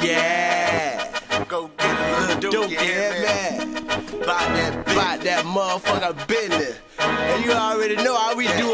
Yeah. Go get a little Don't dookie, get man. mad. About that motherfucker business. And you already know how we do